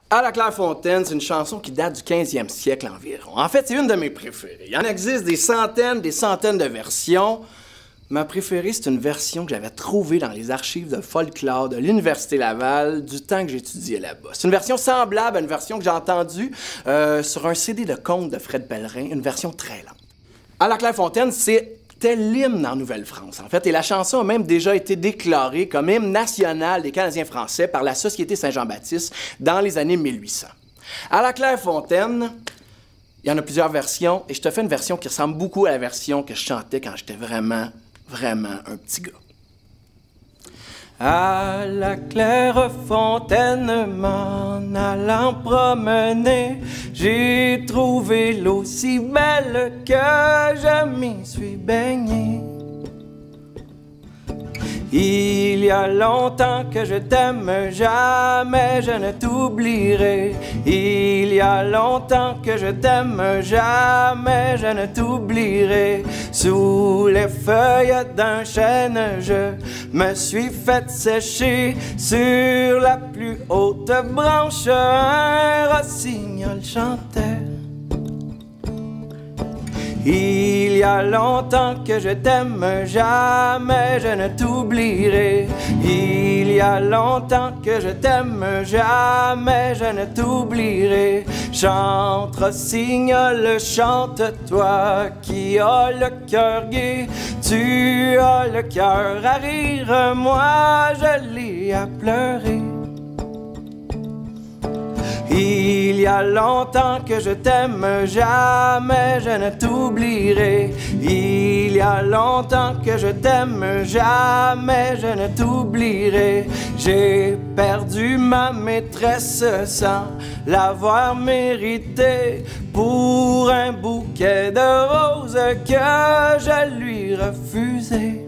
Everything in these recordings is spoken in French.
À la Clairefontaine, c'est une chanson qui date du 15e siècle environ. En fait, c'est une de mes préférées. Il en existe des centaines de versions. Ma préférée, c'est une version que j'avais trouvée dans les archives de folklore de l'Université Laval du temps que j'étudiais là-bas. C'est une version semblable à une version que j'ai entendue sur un CD de contes de Fred Pellerin, une version très lente. À la Clairefontaine, c'était l'hymne en Nouvelle-France, en fait, et la chanson a même déjà été déclarée comme hymne national des Canadiens français par la Société Saint-Jean-Baptiste dans les années 1800. À la Clairefontaine, il y en a plusieurs versions, et je te fais une version qui ressemble beaucoup à la version que je chantais quand j'étais vraiment un petit gars. À la Clairefontaine, m'en allant promener, j'ai trouvé l'eau si belle que je m'y suis baigné. Il y a longtemps que je t'aime, jamais je ne t'oublierai. Il y a longtemps que je t'aime, jamais je ne t'oublierai. Sous les feuilles d'un chêne, je me suis fait sécher. Sur la plus haute branche, un rossignol chantait. Il y a longtemps que je t'aime, jamais je ne t'oublierai. Il y a longtemps que je t'aime, jamais je ne t'oublierai. Chante, rossignol, chante, toi qui as le cœur gai. Tu as le cœur à rire, moi je l'ai à pleurer. Il y a longtemps que je t'aime, jamais je ne t'oublierai. Il y a longtemps que je t'aime, jamais je ne t'oublierai. J'ai perdu ma maîtresse sans l'avoir méritée pour un bouquet de roses que je lui refusais.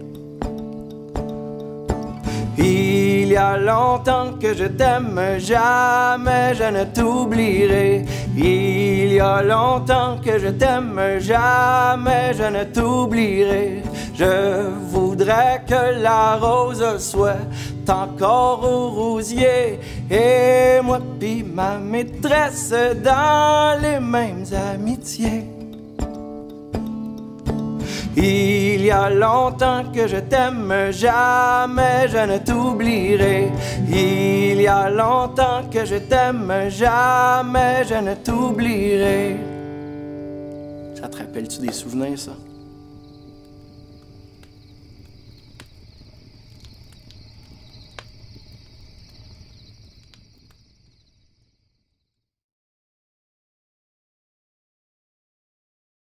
Il y a longtemps que je t'aime, jamais je ne t'oublierai. Il y a longtemps que je t'aime, jamais je ne t'oublierai. Je voudrais que la rose soit encore au rosier et moi pis ma maîtresse dans les mêmes amitiés. Il y a longtemps que je t'aime, jamais je ne t'oublierai. Il y a longtemps que je t'aime, jamais je ne t'oublierai. Ça te rappelle-tu des souvenirs, ça?